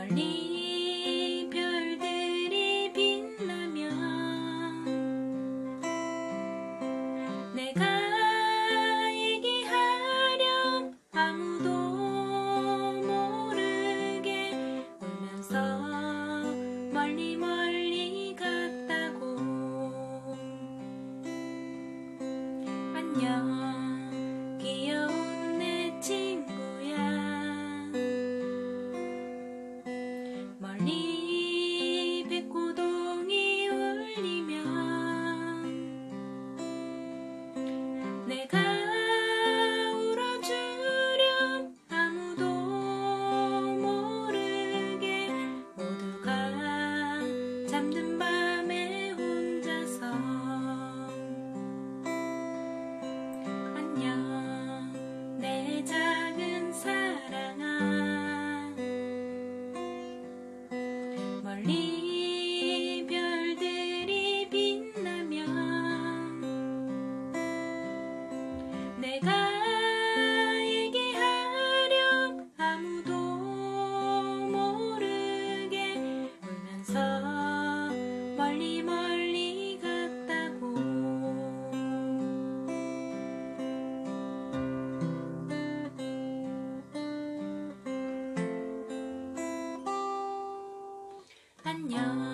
멀리 별들이 빛나면 내가 얘기하렴 아무도 모르게 울면서 멀리 멀리 갔다고. 안녕 귀여운 내 친구야. 멀리 백고동이 울리면 내가 울어주렴 아무도 모르게. 모두가 잠든 밤에 혼자서. 안녕 내 작은 사랑아. 멀리 별들이 빛나면 내가 얘기하렴 아무도 모르게 울면서 멀리 멀리 갔다고. 안녕